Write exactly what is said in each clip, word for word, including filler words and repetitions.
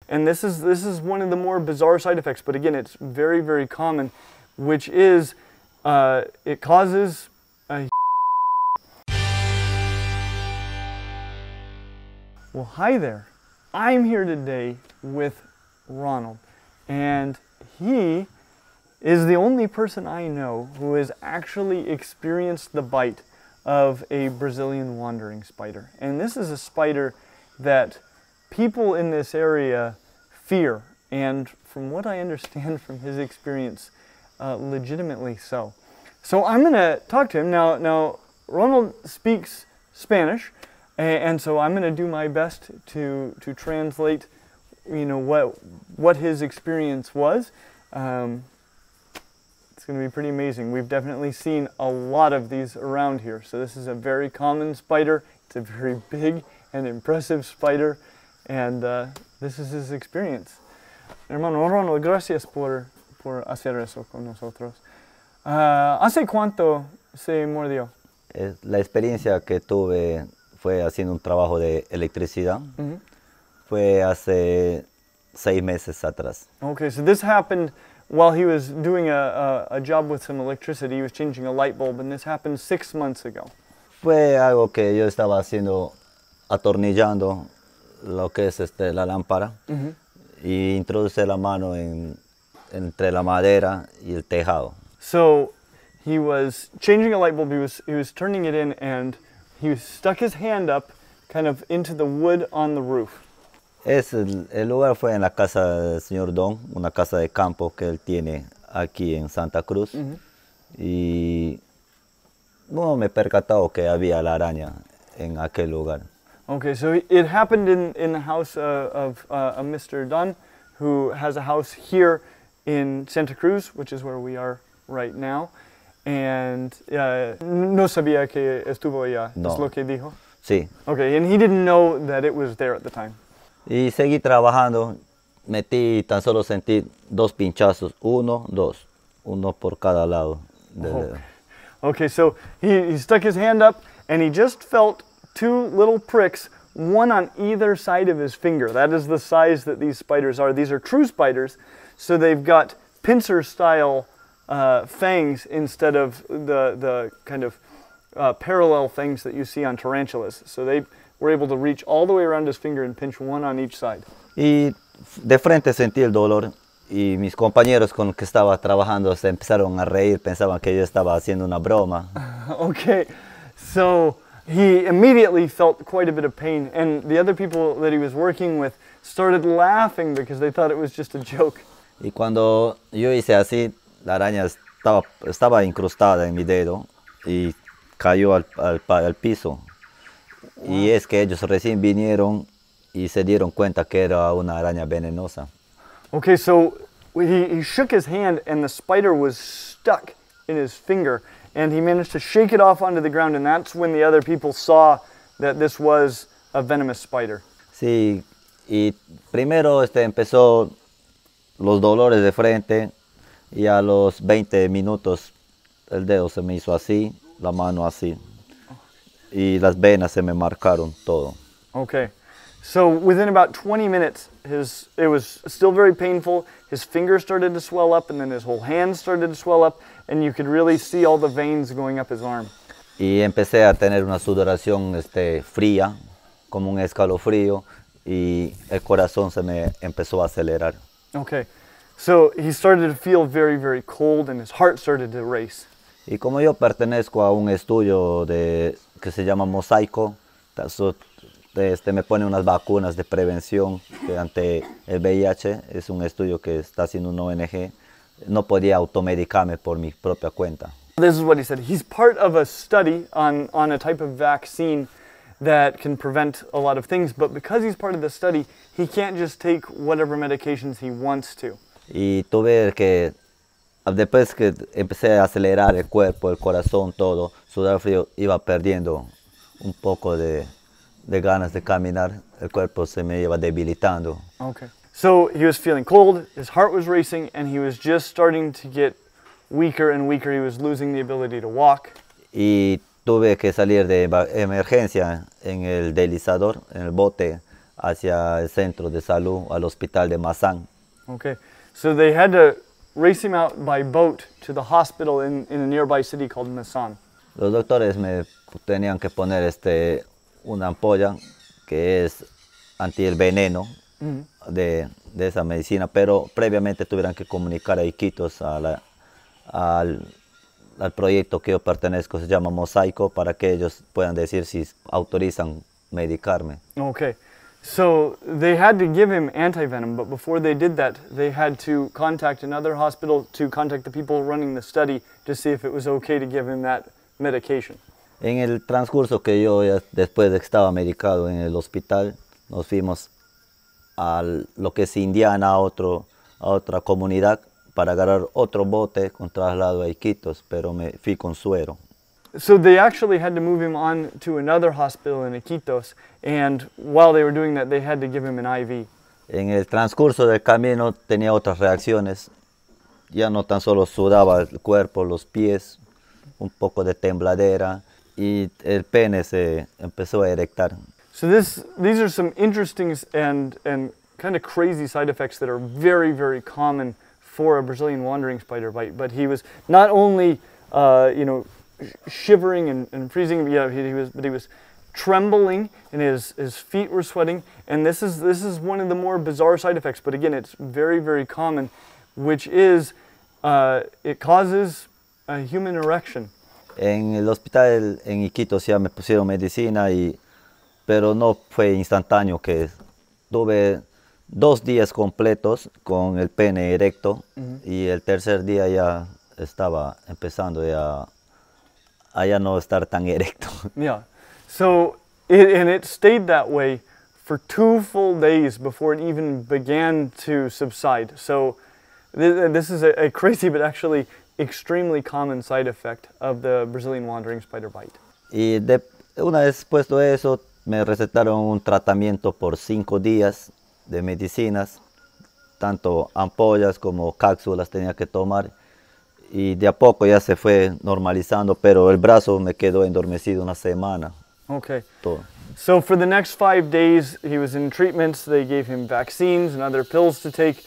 And this is, this is one of the more bizarre side effects, but again, it's very, very common, which is uh, it causes a Well, hi there. I'm here today with Ronald, and he is the only person I know who has actually experienced the bite of a Brazilian wandering spider. And this is a spider that people in this area fear, and from what I understand from his experience, uh, legitimately so. So I'm going to talk to him. Now, now Ronald speaks Spanish, and so I'm going to do my best to to translate, you know, what what his experience was. Um, it's going to be pretty amazing. We've definitely seen a lot of these around here. So this is a very common spider. It's a very big and impressive spider, and uh, this is his experience. Hermano Ronald, gracias por por hacer eso con nosotros. Uh, ¿Hace cuánto se mordió? La experiencia que tuve fue haciendo un trabajo de electricidad. Uh-huh. Fue hace seis meses atrás. Okay, so this happened while he was doing a, a, a job with some electricity. He was changing a light bulb, and this happened six months ago. Fue algo que yo estaba haciendo, atornillando lo que es este, la lámpara. Uh-huh. Y introduce la mano en, entre la madera y el tejado. So he was changing a light bulb, he was, he was turning it in, and he stuck his hand up kind of into the wood on the roof. Es el, el lugar fue en la casa del señor Don, una casa de campo que él tiene aquí en Santa Cruz. Uh-huh. Y no me he percatado que había la araña en aquel lugar. Okay, so it happened in, in the house uh, of uh, a Mister Dunn, who has a house here in Santa Cruz, which is where we are right now. And uh, no sabía que estuvo allá. No. ¿Es lo que dijo? Sí. Okay, and he didn't know that it was there at the time. Y seguí trabajando. Metí, tan solo sentí dos pinchazos. Uno, dos. Uno por cada lado. De okay. okay, so he, he stuck his hand up and he just felt two little pricks, one on either side of his finger. That is the size that these spiders are. These are true spiders, so they've got pincer-style Uh, fangs instead of the, the kind of uh, parallel fangs that you see on tarantulas. So they were able to reach all the way around his finger and pinch one on each side. Y de frente sentí el dolor y mis compañeros con los que estaba trabajando se empezaron a reír, pensaban que yo estaba haciendo una broma. Okay, so he immediately felt quite a bit of pain, and the other people that he was working with started laughing because they thought it was just a joke. Y cuando yo hice así, la araña estaba, estaba incrustada en mi dedo y cayó al, al, al piso. Wow. Y es que ellos recién vinieron y se dieron cuenta que era una araña venenosa. Okay, so he, he shook his hand and the spider was stuck in his finger, and he managed to shake it off onto the ground, and that's when the other people saw that this was a venomous spider. Sí, y primero este, empezó los dolores de frente. Y a los veinte minutos el dedo se me hizo así, la mano así. Y las venas se me marcaron todo. Okay. So within about twenty minutes, his it was still very painful. His fingers started to swell up, and then his whole hand started to swell up, and you could really see all the veins going up his arm. Y empecé a tener una sudoración este, fría, como un escalofrío, y el corazón se me empezó a acelerar. Okay. So he started to feel very, very cold, and his heart started to race. Y como yo pertenezco a un estudio de, que se llama Mosaico, este, me pone unas vacunas de prevención que ante el V I H, es un estudio que está haciendo una O N G, no podía automedicarme por mi propia cuenta. This is what he said. He's part of a study on, on a type of vaccine that can prevent a lot of things, but because he's part of the study, he can't just take whatever medications he wants to. Y tuve que, después que empecé a acelerar el cuerpo, el corazón, todo, sudar frío, iba perdiendo un poco de, de ganas de caminar, el cuerpo se me iba debilitando. Okay. So he was feeling cold, his heart was racing, and he was just starting to get weaker and weaker. He was losing the ability to walk. Y tuve que salir de emergencia en el deslizador, en el bote, hacia el centro de salud, al hospital de Masan. Okay. So they had to race him out by boat to the hospital in, in a nearby city called Masan. Los doctores me tenían que poner este, una ampolla que es anti el veneno mm-hmm. de, de esa medicina, pero previamente tuvieron que comunicar a Iquitos a la, al, al proyecto que yo pertenezco, se llama Mosaico, para que ellos puedan decir si autorizan medicarme. Okay. So they had to give him antivenom, but before they did that, they had to contact another hospital to contact the people running the study to see if it was okay to give him that medication. En el transcurso que yo, ya después de que estaba medicado en el hospital, nos fuimos a lo que es Indiana, a, otro, a otra comunidad, para agarrar otro bote con traslado a Iquitos, pero me fui con suero. So they actually had to move him on to another hospital in Iquitos, and while they were doing that, they had to give him an I V. En el transcurso del camino tenía otras reacciones. Ya no tan solo sudaba el cuerpo, los pies, un poco de tembladera, y el pene se empezó a erectar. So this, these are some interesting and, and kind of crazy side effects that are very, very common for a Brazilian wandering spider bite. But he was not only, uh, you know, shivering and, and freezing, yeah, he, he was, but he was trembling, and his, his feet were sweating. And this is, this is one of the more bizarre side effects, but again, it's very, very common, which is, uh, it causes a human erection. En el hospital en Iquitos ya me pusieron medicina, y, pero no fue instantáneo, que tuve dos días completos con el pene erecto, mm-hmm. y el tercer día ya estaba empezando ya a ya no estar tan erecto. Yeah, so, it, and it stayed that way for two full days before it even began to subside. So th this is a, a crazy but actually extremely common side effect of the Brazilian wandering spider bite. Y de, una vez puesto eso, me recetaron un tratamiento por cinco días de medicinas, tanto ampollas como cápsulas tenía que tomar. Y de a poco ya se fue normalizando, pero el brazo me quedó endormecido una semana. Okay. Todo. So for the next five days, he was in treatments. They gave him vaccines and other pills to take.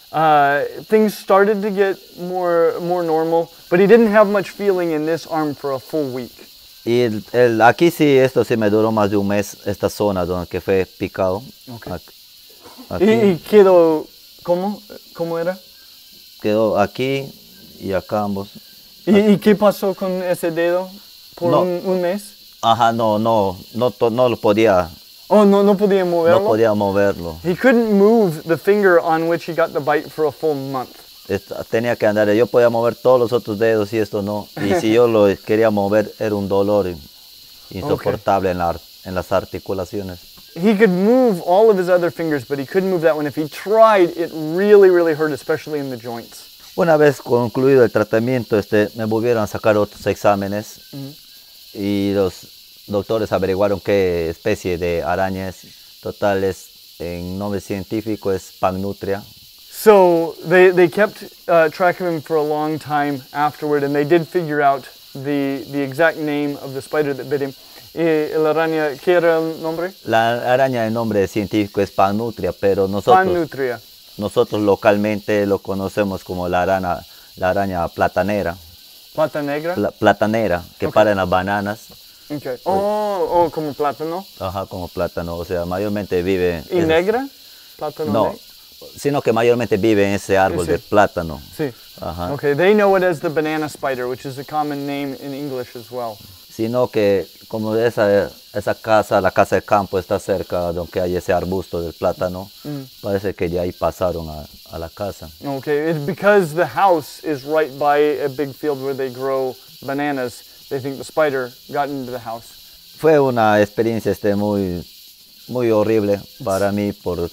Uh, things started to get more, more normal, but he didn't have much feeling in this arm for a full week. Y el, el, aquí sí, esto sí me duró más de un mes, esta zona donde que fue picado. Okay. Aquí. ¿Y, y quedó, cómo, cómo era? Quedó aquí y acá ambos. ¿Y, ¿Y qué pasó con ese dedo por no, un, un mes? Ajá, no, no, no, to, no lo podía. Oh, no, no podía moverlo? No podía moverlo. He couldn't move the finger on which he got the bite for a full month. Esta, tenía que andar, yo podía mover todos los otros dedos y esto no. Y si yo lo quería mover, era un dolor insoportable, okay. en, la, en las articulaciones. He could move all of his other fingers, but he couldn't move that one. If he tried, it really, really hurt, especially in the joints. Una vez concluido el tratamiento, este, me volvieron a sacar otros exámenes, mm-hmm. y los doctores averiguaron qué especie de araña es. Total, es, en nombre científico es Pannutria. So they, they kept uh, track of him for a long time afterward, and they did figure out the, the exact name of the spider that bit him. ¿Y la araña, qué era el nombre? La araña, el nombre científico es Pannutria, pero nosotros, Pannutria. nosotros localmente lo conocemos como la araña, la araña platanera. ¿Plata negra? Pla, platanera, que okay. para en las bananas. Okay. Oh, oh, como plátano. Ajá, como plátano, o sea, mayormente vive... ¿Y es, negra? ¿Plátano no, negra? Sino que mayormente vive en ese árbol sí, sí. de plátano. Sí. Ajá. Okay, they know it as the banana spider, which is a common name in English as well. Sino que como esa, esa casa, la casa de campo está cerca donde hay ese arbusto del plátano, mm. parece que de ahí pasaron a, a la casa. Okay, it's because the house is right by a big field where they grow bananas. They think the spider got into the house. Fue una experiencia este, muy, muy horrible para mí por...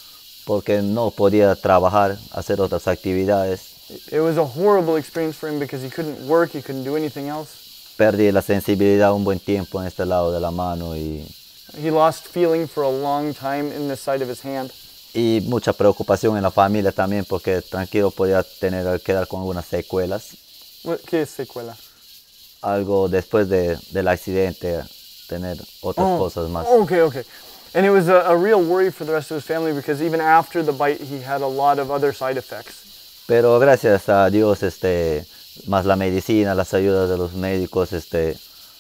porque no podía trabajar, hacer otras actividades. It was a horrible experience for him because he couldn't work, he couldn't do anything else. Perdí la sensibilidad un buen tiempo en este lado de la mano y... He lost feeling for a long time in the side of his hand. Y mucha preocupación en la familia también porque tranquilo podía tener, quedar con algunas secuelas. ¿Qué es secuela? Algo después de, del accidente, tener otras oh, cosas más. Okay, okay. And it was a, a real worry for the rest of his family because even after the bite, he had a lot of other side effects. Pero gracias a Dios, este, más la medicina, las ayudas de los médicos, este,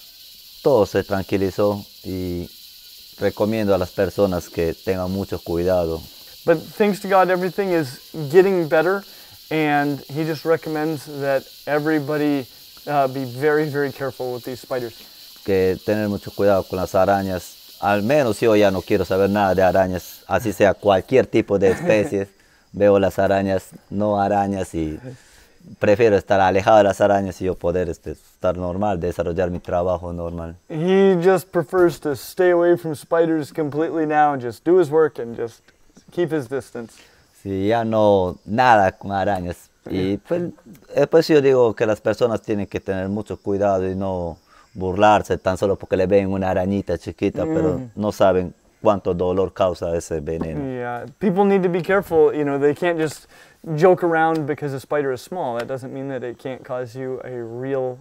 todo se tranquilizó y recomiendo a las personas que tengan mucho cuidado. But thanks to God, everything is getting better, and he just recommends that everybody uh, be very, very careful with these spiders. Que tener mucho cuidado con las arañas. Al menos yo ya no quiero saber nada de arañas, así sea cualquier tipo de especies. Veo las arañas, no arañas, y prefiero estar alejado de las arañas y yo poder este, estar normal, desarrollar mi trabajo normal. He just prefers to stay away from spiders completely now and just do his work and just keep his distance. Sí, ya no, nada con arañas. Y pues, pues yo digo que las personas tienen que tener mucho cuidado y no burlarse tan solo porque le ven una arañita chiquita, mm. pero no saben cuánto dolor causa ese veneno. Yeah, people need to be careful. You know, they can't just joke around because a spider is small. That doesn't mean that it can't cause you a real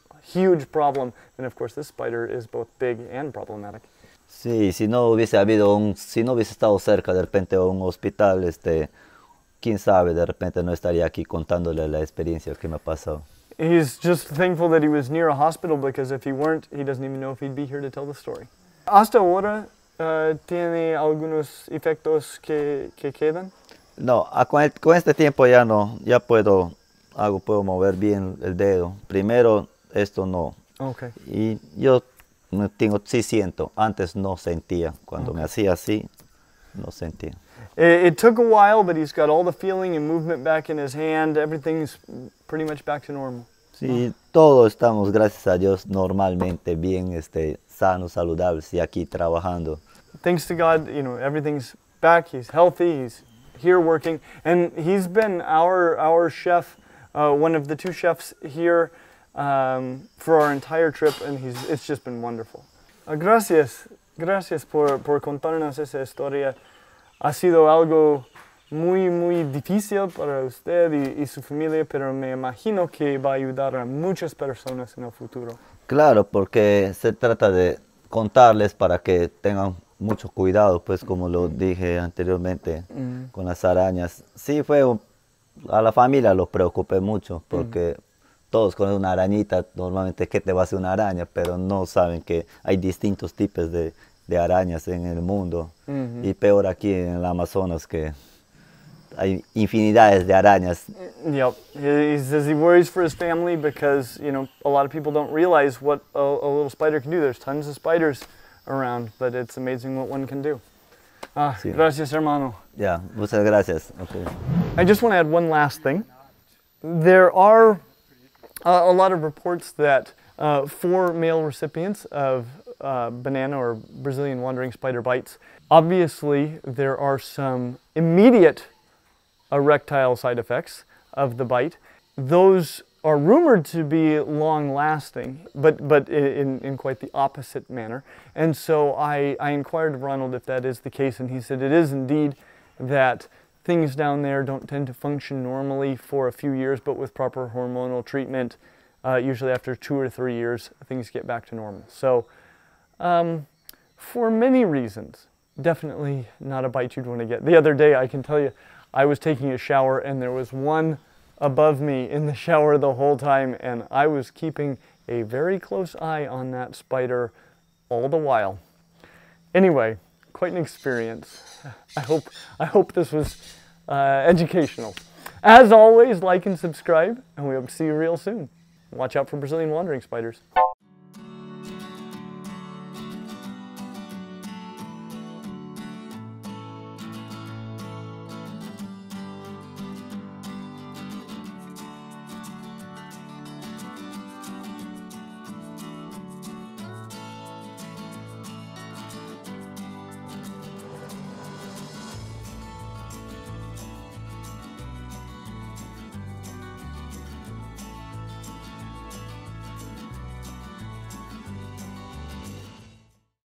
huge problem. And of course, this spider is both big and problematic. Sí, si no hubiese habido un, si no hubiese estado cerca de repente de un hospital, este, quién sabe, de repente no estaría aquí contándole la experiencia que me ha pasado. He's just thankful that he was near a hospital because if he weren't, he doesn't even know if he'd be here to tell the story. Hasta ahora, uh, ¿tiene algunos efectos que, que quedan? No, con, el, con este tiempo ya no, ya puedo, algo puedo mover bien el dedo. Primero, esto no. Okay. Y yo tengo, sí siento, antes no sentía, cuando okay. me hacía así, no sentía. It, it took a while, but he's got all the feeling and movement back in his hand. Everything's pretty much back to normal. Sí, todos estamos, gracias a Dios, normalmente bien, este, sanos, saludables y aquí trabajando. Thanks to God, you know, everything's back. He's healthy. He's here working, and he's been our our chef, uh, one of the two chefs here um, for our entire trip, and he's it's just been wonderful. Uh, gracias, gracias por por contarnos esa historia. Ha sido algo muy, muy difícil para usted y, y su familia, pero me imagino que va a ayudar a muchas personas en el futuro. Claro, porque se trata de contarles para que tengan mucho cuidado, pues como lo dije anteriormente, mm. con las arañas. Sí, fue a la familia lo preocupé mucho, porque mm. todos conocen una arañita, normalmente ¿qué te va a hacer una araña? Pero no saben que hay distintos tipos de, de arañas en el mundo. Mm-hmm. Y peor aquí en el Amazonas, que hay infinidades de arañas. Yep. He says he worries for his family because, you know, a lot of people don't realize what a, a little spider can do. There's tons of spiders around, but it's amazing what one can do. Ah, sí. Gracias, hermano. Yeah, muchas gracias. Okay. I just want to add one last thing. There are uh, a lot of reports that uh, for male recipients of uh, banana or Brazilian wandering spider bites, obviously there are some immediate erectile side effects of the bite. Those are rumored to be long-lasting, but, but in, in quite the opposite manner. And so I, I inquired of Ronald if that is the case, and he said it is indeed, that things down there don't tend to function normally for a few years, but with proper hormonal treatment, uh, usually after two or three years, things get back to normal. So um, for many reasons, definitely not a bite you'd want to get. The other day, I can tell you, I was taking a shower and there was one above me in the shower the whole time, and I was keeping a very close eye on that spider all the while. Anyway, quite an experience. I hope, I hope this was uh, educational. As always, like and subscribe, and we hope to see you real soon. Watch out for Brazilian wandering spiders.